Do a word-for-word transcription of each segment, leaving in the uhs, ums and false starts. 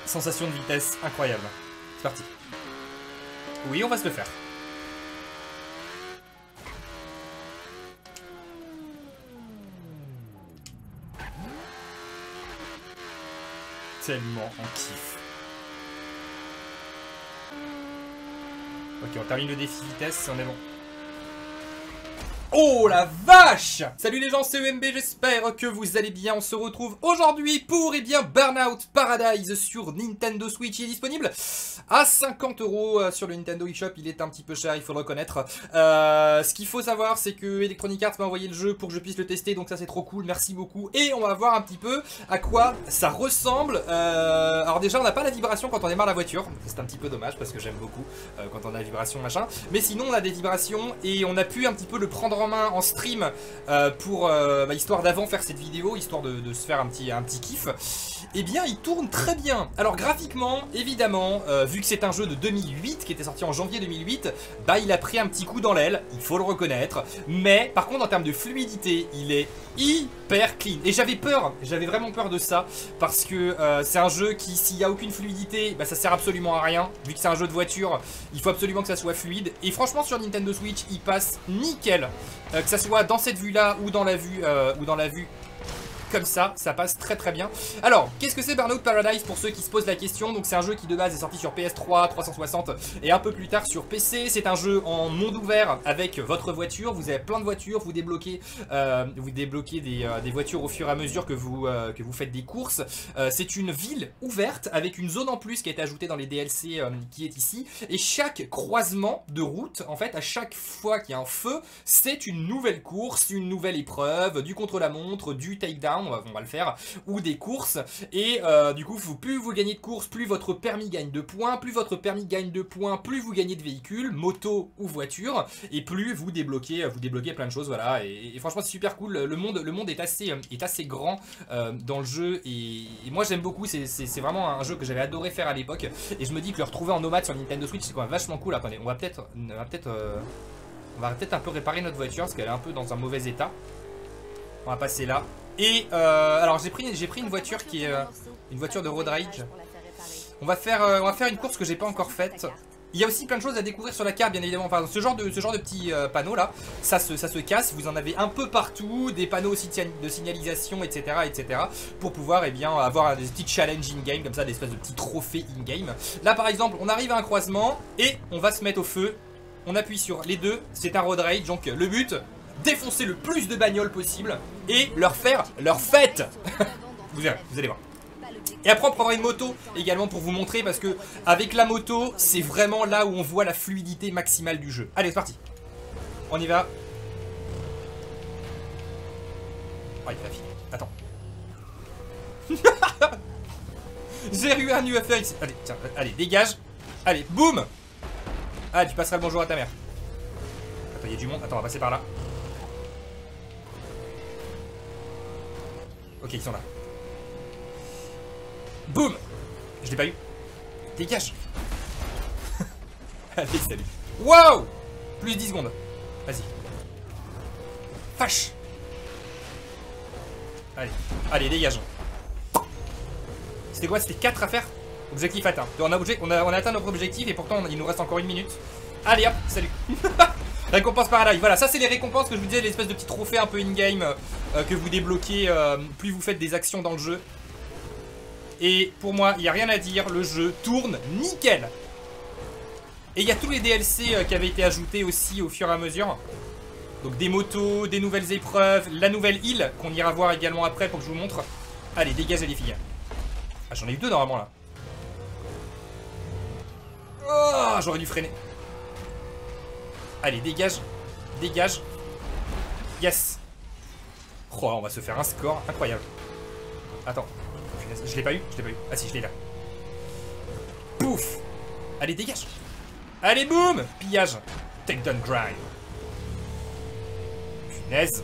Sensation de vitesse incroyable. C'est parti. Oui, on va se le faire. Tellement en kiff. Ok, on termine le défi vitesse, on est bon. Oh la vache! Salut les gens, c'est E M B, j'espère que vous allez bien. On se retrouve aujourd'hui pour, eh bien, Burnout Paradise sur Nintendo Switch. Il est disponible à cinquante euros sur le Nintendo eShop. Il est un petit peu cher, il faut le reconnaître. Euh, ce qu'il faut savoir, c'est que Electronic Arts m'a envoyé le jeu pour que je puisse le tester. Donc ça, c'est trop cool, merci beaucoup. Et on va voir un petit peu à quoi ça ressemble. Euh, alors déjà, on n'a pas la vibration quand on démarre la voiture. C'est un petit peu dommage parce que j'aime beaucoup euh, quand on a la vibration machin. Mais sinon, on a des vibrations et on a pu un petit peu le prendre en main en stream euh, pour euh, bah, histoire d'avant faire cette vidéo, histoire de, de se faire un petit, un petit kiff. Et eh bien il tourne très bien. Alors graphiquement évidemment euh, vu que c'est un jeu de deux mille huit qui était sorti en janvier deux mille huit, bah il a pris un petit coup dans l'aile, il faut le reconnaître. Mais par contre en termes de fluidité il est hyper clean. Et j'avais peur, j'avais vraiment peur de ça. Parce que euh, c'est un jeu qui, s'il n'y a aucune fluidité, bah ça sert absolument à rien. Vu que c'est un jeu de voiture, il faut absolument que ça soit fluide. Et franchement sur Nintendo Switch il passe nickel. Euh, que ça soit dans cette vue là ou dans la vue euh, ou dans la vue comme ça, ça passe très très bien. Alors, qu'est-ce que c'est Burnout Paradise pour ceux qui se posent la question? Donc c'est un jeu qui de base est sorti sur P S trois, trois cent soixante et un peu plus tard sur P C. C'est un jeu en monde ouvert avec votre voiture. Vous avez plein de voitures, vous débloquez, euh, vous débloquez des, euh, des voitures au fur et à mesure que vous, euh, que vous faites des courses. Euh, c'est une ville ouverte avec une zone en plus qui a été ajoutée dans les D L C euh, qui est ici. Et chaque croisement de route, en fait, à chaque fois qu'il y a un feu, c'est une nouvelle course, une nouvelle épreuve, du contre-la-montre, du takedown. On va, on va le faire, ou des courses, et euh, du coup plus vous gagnez de courses, plus votre permis gagne de points, plus votre permis gagne de points, plus vous gagnez de véhicules, moto ou voiture, et plus vous débloquez, vous débloquez plein de choses, voilà, et, et franchement c'est super cool, le monde, le monde est assez, est assez grand euh, dans le jeu, et, et moi j'aime beaucoup, c'est vraiment un jeu que j'avais adoré faire à l'époque, et je me dis que le retrouver en nomade sur Nintendo Switch c'est quand même vachement cool. Attendez, on va peut-être, on va peut-être, euh, on va peut-être un peu réparer notre voiture, parce qu'elle est un peu dans un mauvais état. On va passer là. Et euh, alors j'ai pris, j'ai pris une voiture qui est euh, une voiture de road rage. On va faire, euh, on va faire une course que j'ai pas encore faite. Il y a aussi plein de choses à découvrir sur la carte, bien évidemment. Enfin, ce genre de, ce genre de petits euh, panneaux là, ça se, ça se casse. Vous en avez un peu partout, des panneaux aussi de signalisation, et cetera, et cetera. Pour pouvoir, eh bien, avoir des petits challenges in-game comme ça, des espèces de petits trophées in-game. Là, par exemple, on arrive à un croisement et on va se mettre au feu. On appuie sur les deux. C'est un road rage, donc le but, défoncer le plus de bagnoles possible et leur faire leur fête. vous, verrez, vous allez voir. Et après on prendra une moto également pour vous montrer, parce que avec la moto c'est vraiment là où on voit la fluidité maximale du jeu. Allez c'est parti. On y va. Oh il fait la fille. Attends. J'ai eu un U F R ici. Allez tiens, allez dégage. Allez boum. Ah tu passeras le bonjour à ta mère. Attends il y a du monde. Attends on va passer par là. Ok, ils sont là. Boum. Je l'ai pas eu. Dégage. Allez, salut. Wow. Plus dix secondes. Vas-y. Fâche. Allez. Allez, dégage. C'était quoi? C'était quatre à faire? Objectif atteint. On a, on, a, on a atteint notre objectif et pourtant il nous reste encore une minute. Allez hop, salut. Récompense Paradise, voilà, ça c'est les récompenses que je vous disais, l'espèce de petits trophées un peu in-game euh, que vous débloquez euh, plus vous faites des actions dans le jeu. Et pour moi, il n'y a rien à dire, le jeu tourne nickel. Et il y a tous les D L C euh, qui avaient été ajoutés aussi au fur et à mesure. Donc des motos, des nouvelles épreuves, la nouvelle île qu'on ira voir également après pour que je vous montre. Allez, dégagez les filles. Ah, j'en ai eu deux normalement là. Oh, j'aurais dû freiner. Allez, dégage. Dégage. Yes. Oh, on va se faire un score incroyable. Attends. Je l'ai pas eu, je l'ai pas eu. Ah si, je l'ai là. Pouf. Allez, dégage. Allez, boum. Pillage. Takedown grind. Punaise.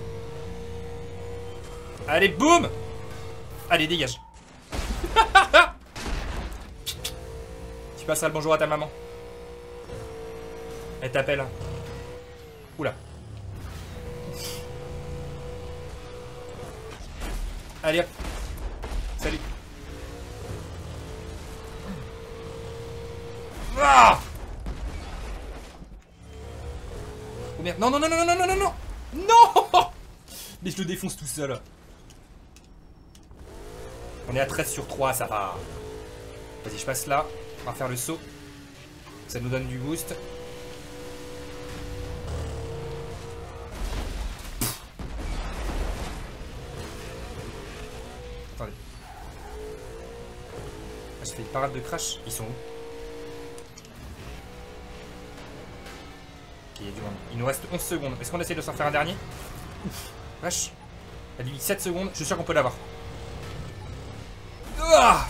Allez, boum. Allez, dégage. Tu passeras le bonjour à ta maman. Elle t'appelle. Oula. Allez hop. Salut. Ah oh merde. Non, non, non, non, non, non, non, non. Non. Mais je le défonce tout seul. On est à treize sur trois, ça va. Vas-y, je passe là. On va faire le saut. Ça nous donne du boost. Attendez. Ah, je fais une parade de crash. Ils sont où? Ok, il y a du monde. Il nous reste onze secondes. Est-ce qu'on essaie de s'en faire un dernier? Ouf, vache. Elle lui dit sept secondes. Je suis sûr qu'on peut l'avoir. Ah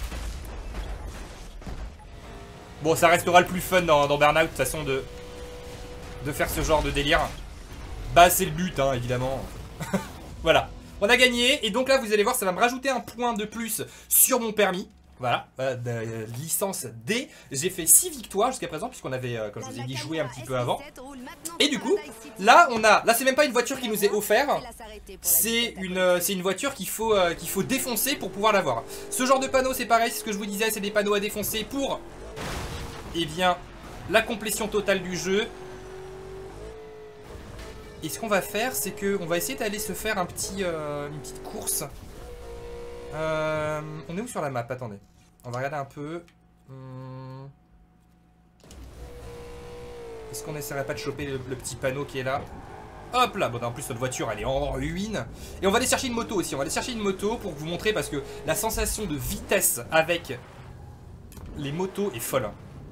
bon, ça restera le plus fun dans, dans Burnout, de toute façon, de, de faire ce genre de délire. Bah, c'est le but, hein, évidemment. Voilà. On a gagné. Et donc là, vous allez voir, ça va me rajouter un point de plus sur mon permis. Voilà, euh, de, licence D. J'ai fait six victoires jusqu'à présent, puisqu'on avait, euh, comme je vous ai dit, joué un petit peu avant. Et du coup, là, on a... Là, c'est même pas une voiture qui nous est offerte. C'est une, euh, c'est une voiture qu'il faut, euh, qu'il faut défoncer pour pouvoir l'avoir. Ce genre de panneau, c'est pareil, c'est ce que je vous disais, c'est des panneaux à défoncer pour... Eh bien, la complétion totale du jeu. Et ce qu'on va faire, c'est qu'on va essayer d'aller se faire un petit, euh, une petite course. Euh, on est où sur la map? Attendez. On va regarder un peu. Hum... Est-ce qu'on essaierait pas de choper le, le petit panneau qui est là? Hop là. Bon, en plus, notre voiture, elle est en ruine. Et on va aller chercher une moto aussi. On va aller chercher une moto pour vous montrer, parce que la sensation de vitesse avec les motos est folle.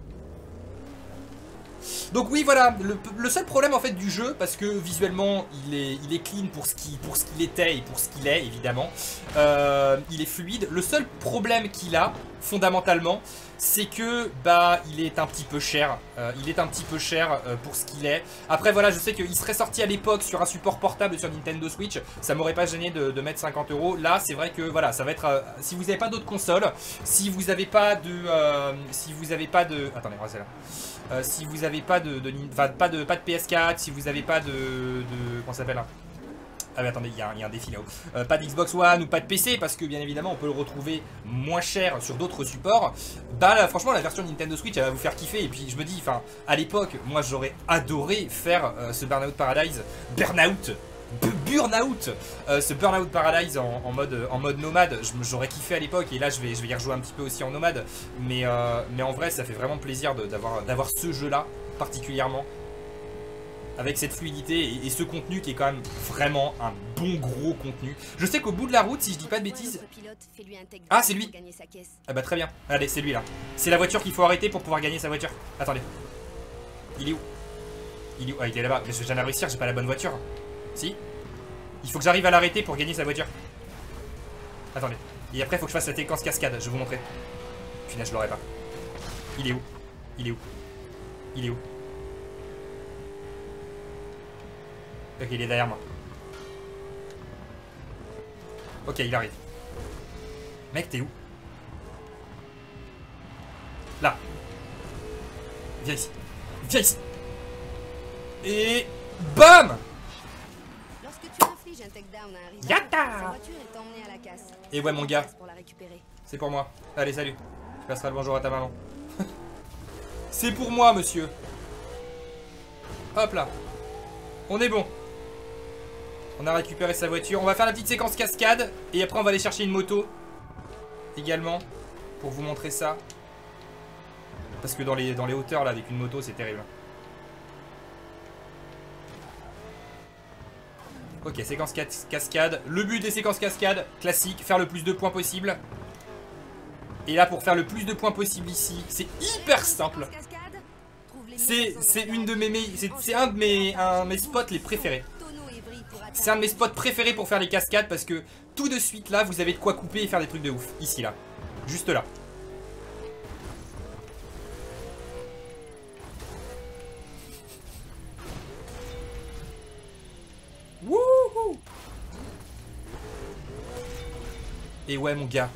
Donc oui, voilà, le, le seul problème en fait du jeu, parce que visuellement il est, il est clean pour ce qu'il pour ce qu'il était et pour ce qu'il est évidemment, euh, il est fluide. Le seul problème qu'il a fondamentalement, c'est que bah il est un petit peu cher, euh, il est un petit peu cher euh, pour ce qu'il est. Après voilà, je sais qu'il serait sorti à l'époque sur un support portable sur Nintendo Switch, ça m'aurait pas gêné de, de mettre cinquante euros. Là c'est vrai que voilà, ça va être, euh, si vous n'avez pas d'autres consoles, si vous n'avez pas de, euh, si vous n'avez pas de, attendez, on va là. Euh, si vous n'avez pas de, de, enfin, pas de pas de P S quatre, si vous n'avez pas de, de comment ça s'appelle là? Ah mais attendez, il y, y a un défi là-haut. Euh, pas d'Xbox One ou pas de P C, parce que bien évidemment on peut le retrouver moins cher sur d'autres supports. Bah là, franchement la version Nintendo Switch elle va vous faire kiffer. Et puis je me dis, enfin à l'époque, moi j'aurais adoré faire euh, ce Burnout Paradise, Burnout, Burnout, euh, ce Burnout Paradise en, en mode en mode nomade. J'aurais kiffé à l'époque, et là je vais je vais y rejouer un petit peu aussi en nomade. Mais euh, mais en vrai ça fait vraiment plaisir d'avoir d'avoir ce jeu là particulièrement, avec cette fluidité et, et ce contenu qui est quand même vraiment un bon gros contenu. Je sais qu'au bout de la route, si je dis pas de bêtises... Ah, c'est lui. Ah bah très bien. Allez, c'est lui là. C'est la voiture qu'il faut arrêter pour pouvoir gagner sa voiture. Attendez. Il est où? Il est où? Ah, il est là-bas. Mais je vais jamais réussir, j'ai pas la bonne voiture. Si. Il faut que j'arrive à l'arrêter pour gagner sa voiture. Attendez. Et après, il faut que je fasse la séquence cascade. Je vais vous montrer. Putain, je l'aurai pas. Il est où? Il est où? Il est où? Ok, il est derrière moi. Ok, il arrive. Mec, t'es où? Là. Viens ici. Viens ici. Et... BAM! Lorsque tu infliges un takedown à un rival, Yatta! sa voiture est emmenée à la casse. Et ouais, mon gars. Pour la récupérer. C'est pour moi. Allez, salut. Je passerai le bonjour à ta maman. C'est pour moi, monsieur. Hop là. On est bon. On a récupéré sa voiture. On va faire la petite séquence cascade. Et après on va aller chercher une moto. Également. Pour vous montrer ça. Parce que dans les, dans les hauteurs là avec une moto c'est terrible. Ok, séquence cascade. Le but des séquences cascade, classique, faire le plus de points possible. Et là pour faire le plus de points possible ici, c'est hyper simple. C'est une de mes, c'est un de mes, un de mes spots les préférés. C'est un de mes spots préférés pour faire les cascades, parce que tout de suite là vous avez de quoi couper et faire des trucs de ouf. Ici là, juste là. Wouhou! Et ouais mon gars.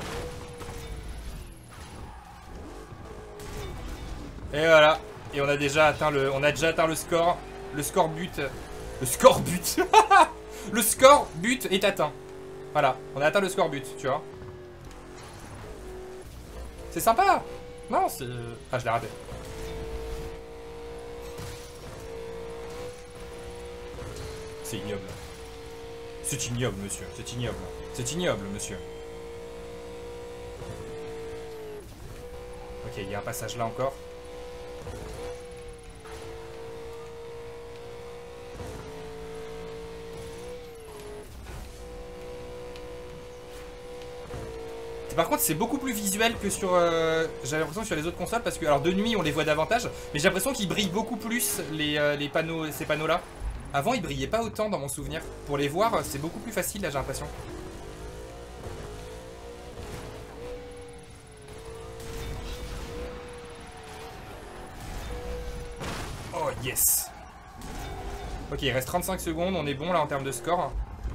Et voilà. Et on a déjà atteint le, on a déjà atteint le score, le score but, le score but, le score but est atteint. Voilà, on a atteint le score but, tu vois. C'est sympa. Non, c'est, ah je l'ai raté. C'est ignoble. C'est ignoble, monsieur. C'est ignoble. C'est ignoble, monsieur. Ok, il y a un passage là encore. Par contre, c'est beaucoup plus visuel que sur... Euh, J'avais l'impression que sur les autres consoles, parce que alors de nuit on les voit davantage, mais j'ai l'impression qu'ils brillent beaucoup plus les, euh, les panneaux, ces panneaux-là. Avant, ils brillaient pas autant dans mon souvenir. Pour les voir, c'est beaucoup plus facile là, j'ai l'impression. Oh yes. Ok, il reste trente-cinq secondes, on est bon là en termes de score.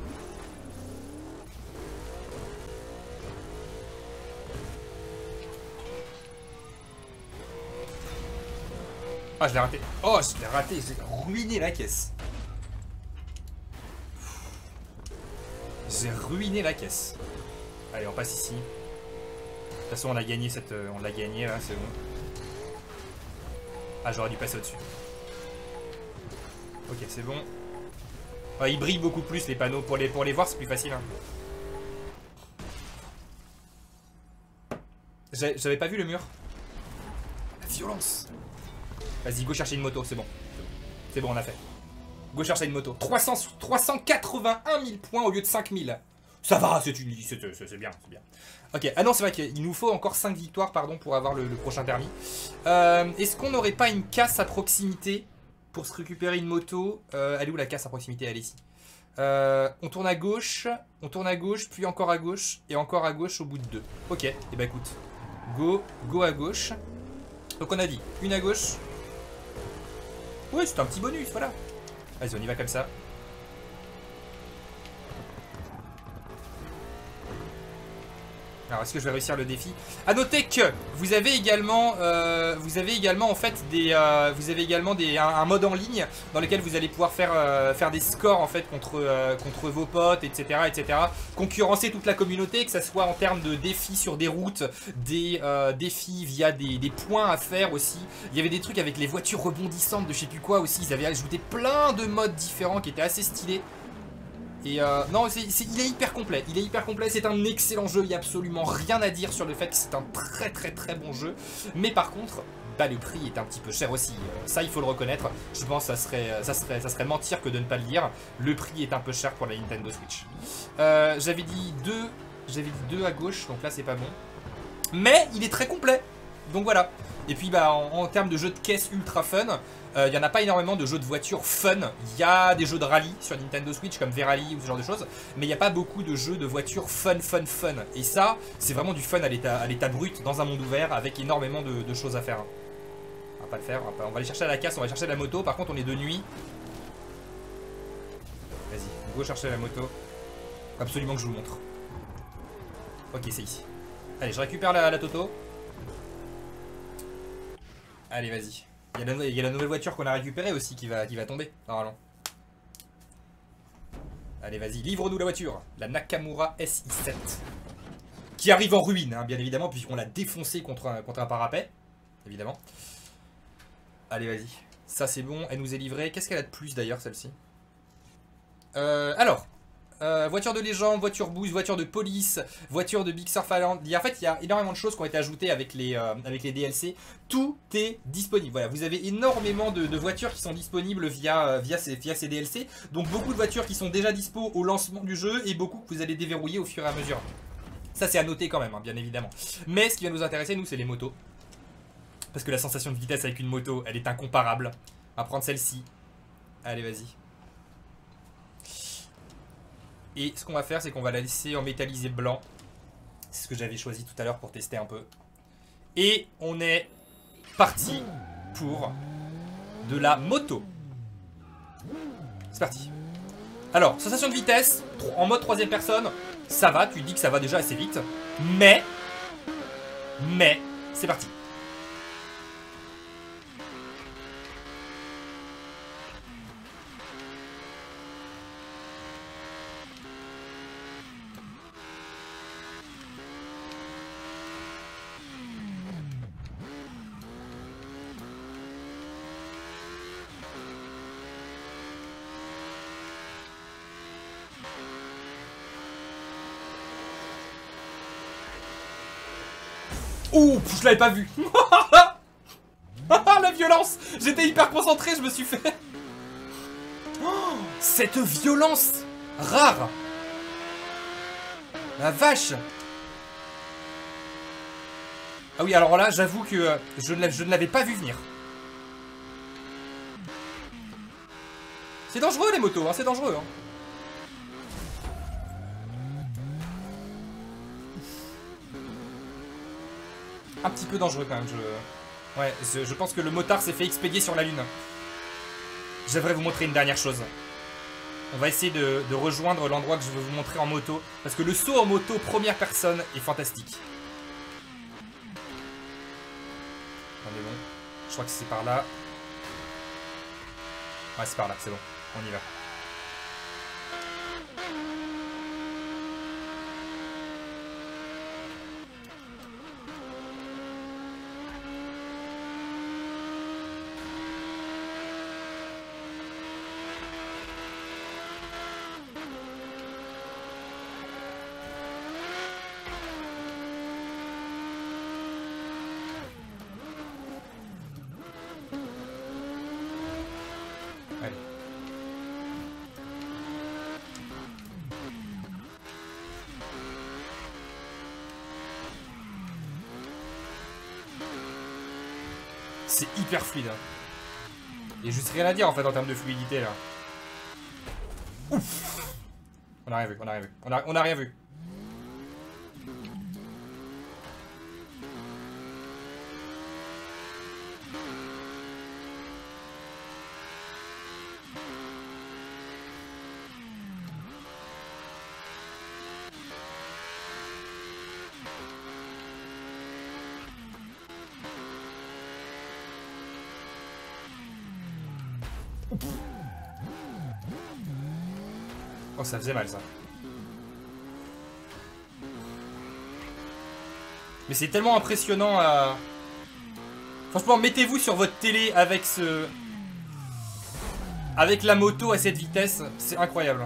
Ah, je l'ai raté. Oh, je l'ai raté. J'ai ruiné la caisse. J'ai ruiné la caisse. Allez, on passe ici. De toute façon, on a gagné cette... On l'a gagné, là, c'est bon. Ah, j'aurais dû passer au-dessus. Ok, c'est bon. Ouais, ils brillent beaucoup plus, les panneaux. Pour les, pour les voir, c'est plus facile. Hein. J'avais pas vu le mur. La violence. Vas-y, go chercher une moto, c'est bon. C'est bon, on a fait. Go chercher une moto. trois cents, trois cent quatre-vingt-un mille points au lieu de cinq mille. Ça va, c'est une... C'est bien, c'est bien. Ok, ah non, c'est vrai qu'il nous faut encore cinq victoires, pardon, pour avoir le, le prochain permis. Euh, Est-ce qu'on n'aurait pas une casse à proximité pour se récupérer une moto? euh, Elle est où la casse à proximité? Elle est ici. Euh, on tourne à gauche, on tourne à gauche, puis encore à gauche, et encore à gauche au bout de deux. Ok, et eh bah écoute. Go, go à gauche. Donc on a dit une à gauche. Oui, c'est un petit bonus, voilà. Vas-y, on y va comme ça. Alors, est-ce que je vais réussir le défi? A noter que vous avez également, euh, vous avez également en fait des, euh, vous avez également des, un, un mode en ligne dans lequel vous allez pouvoir faire, euh, faire des scores en fait contre, euh, contre vos potes, et cetera, et cetera. Concurrencer toute la communauté, que ça soit en termes de défis sur des routes, des euh, défis via des, des points à faire aussi. Il y avait des trucs avec les voitures rebondissantes de je sais plus quoi aussi. Ils avaient ajouté plein de modes différents qui étaient assez stylés. Et euh, non, c'est, c'est, il est hyper complet, il est hyper complet, c'est un excellent jeu, il n'y a absolument rien à dire sur le fait que c'est un très très très bon jeu. Mais par contre, bah le prix est un petit peu cher aussi, ça il faut le reconnaître. Je pense que ça serait, ça serait, ça serait mentir que de ne pas le dire. Le prix est un peu cher pour la Nintendo Switch. Euh, j'avais dit deux, j'avais dit deux à gauche, donc là c'est pas bon. Mais il est très complet, donc voilà. Et puis bah en, en termes de jeux de caisse ultra fun, il euh, n'y en a pas énormément de jeux de voiture fun. Il y a des jeux de rallye sur Nintendo Switch comme V-Rally ou ce genre de choses, mais il n'y a pas beaucoup de jeux de voiture fun, fun, fun. Et ça, c'est vraiment du fun à l'état brut, dans un monde ouvert, avec énormément de, de choses à faire. On va pas le faire, on va, pas, on va aller chercher à la casse, on va chercher la moto. Par contre, on est de nuit. Vas-y, go chercher la moto. Absolument que je vous montre. Ok, c'est ici. Allez, je récupère la, la Toto. Allez, vas-y. Il y, il y a la nouvelle voiture qu'on a récupérée aussi qui va, qui va tomber, normalement. Allez, vas-y, livre-nous la voiture. La Nakamura S I sept. Qui arrive en ruine, hein, bien évidemment, puisqu'on l'a défoncée contre un, contre un parapet. Évidemment. Allez, vas-y. Ça, c'est bon. Elle nous est livrée. Qu'est-ce qu'elle a de plus, d'ailleurs, celle-ci? euh, Alors... Euh, voiture de légende, voiture boost, voiture de police, voiture de Big Surf Island. En fait, il y a énormément de choses qui ont été ajoutées avec les, euh, avec les D L C. Tout est disponible. Voilà, vous avez énormément de, de voitures qui sont disponibles via, via, ces, via ces D L C. Donc beaucoup de voitures qui sont déjà dispo au lancement du jeu et beaucoup que vous allez déverrouiller au fur et à mesure. Ça, c'est à noter quand même, hein, bien évidemment. Mais ce qui va nous intéresser, nous, c'est les motos. Parce que la sensation de vitesse avec une moto, elle est incomparable. On va prendre celle-ci. Allez, vas-y. Et ce qu'on va faire, c'est qu'on va la laisser en métallisé blanc. C'est ce que j'avais choisi tout à l'heure pour tester un peu. Et on est parti pour de la moto. C'est parti. Alors, sensation de vitesse, en mode troisième personne, ça va, tu dis que ça va déjà assez vite. Mais, mais, c'est parti. Ouh, je l'avais pas vu. La violence. J'étais hyper concentré, je me suis fait... Oh, cette violence rare. La vache. Ah oui, alors là, j'avoue que euh, je ne l'avais pas vu venir. C'est dangereux les motos, hein, c'est dangereux. Hein. Un petit peu dangereux quand même. Je... Ouais, je, je pense que le motard s'est fait expédier sur la lune. J'aimerais vous montrer une dernière chose. On va essayer de, de rejoindre l'endroit que je veux vous montrer en moto. Parce que le saut en moto première personne est fantastique. On est bon. Je crois que c'est par là. Ouais, c'est par là, c'est bon. On y va. Allez. C'est hyper fluide. Hein. Il y a juste rien à dire en fait en termes de fluidité là. Ouf. On a rien vu, on a rien vu. On a, on a rien vu. Oh, ça faisait mal ça. Mais c'est tellement impressionnant à... Franchement, mettez-vous sur votre télé avec ce... Avec la moto à cette vitesse, c'est incroyable.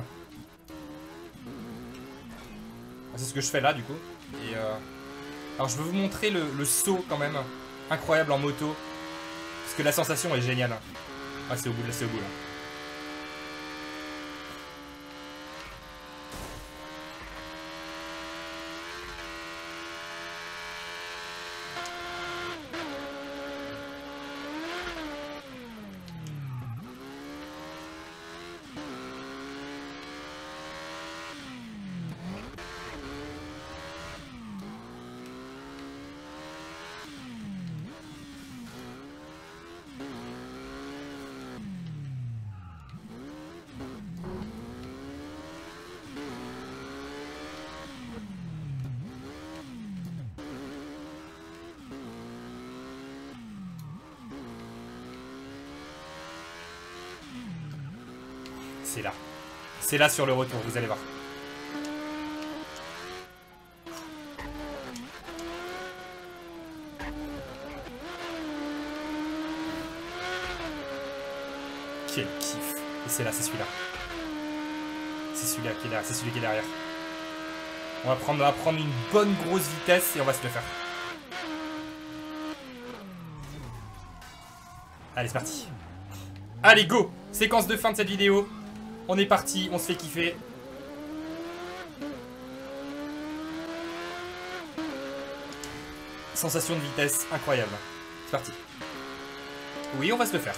C'est ce que je fais là du coup. Et euh... Alors je veux vous montrer le, le saut quand même. Incroyable en moto. Parce que la sensation est géniale. Ah, c'est au bout, là, c'est au bout là. C'est là. C'est là sur le retour, vous allez voir. Quel kiff. Et c'est là, c'est celui-là. C'est celui-là qui est derrière. C'est celui qui est derrière. On va prendre, on va prendre une bonne grosse vitesse et on va se le faire. Allez, c'est parti. Allez, go! Séquence de fin de cette vidéo. On est parti, on se fait kiffer. Sensation de vitesse incroyable. C'est parti. Oui, on va se le faire.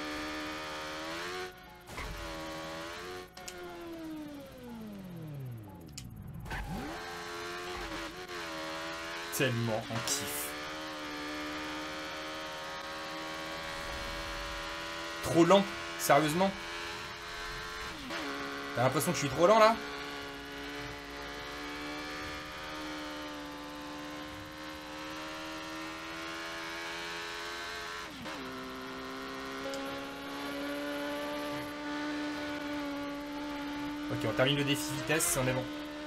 Tellement en kiff. Trop lent, sérieusement. T'as l'impression que je suis trop lent là? Ok, on termine le défi vitesse et on est bon.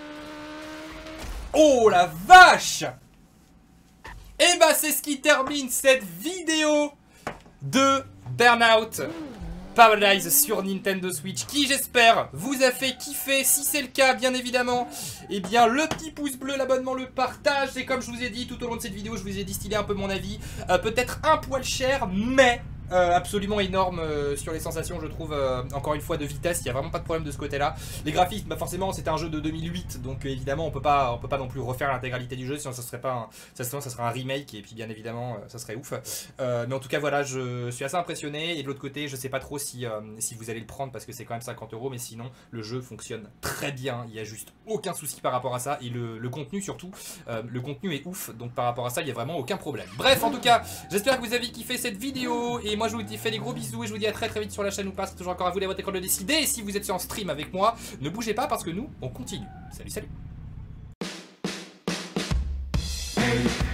Oh la vache! Et bah c'est ce qui termine cette vidéo de Burnout Paradise sur Nintendo Switch, qui j'espère vous a fait kiffer. Si c'est le cas, bien évidemment, eh bien le petit pouce bleu, l'abonnement, le partage. Et comme je vous ai dit tout au long de cette vidéo, je vous ai distillé un peu mon avis, euh, peut-être un poil cher, mais Euh, absolument énorme euh, sur les sensations, je trouve, euh, encore une fois, de vitesse. Il n'y a vraiment pas de problème de ce côté là. Les graphismes, bah forcément c'était un jeu de deux mille huit, donc euh, évidemment on peut pas on peut pas non plus refaire l'intégralité du jeu, sinon ça serait pas un, ça, sinon, ça serait un remake, et puis bien évidemment euh, ça serait ouf, euh, mais en tout cas voilà, je suis assez impressionné. Et de l'autre côté, je sais pas trop si, euh, si vous allez le prendre, parce que c'est quand même cinquante euros, mais sinon le jeu fonctionne très bien, il y a juste aucun souci par rapport à ça. Et le, le contenu surtout, euh, le contenu est ouf, donc par rapport à ça il y a vraiment aucun problème. Bref, en tout cas j'espère que vous avez kiffé cette vidéo, et moi je vous fais des gros bisous et je vous dis à très très vite sur la chaîne ou pas. C'est toujours encore à vous, à votre écran de le décider. Et si vous êtes en stream avec moi, ne bougez pas parce que nous on continue. Salut salut.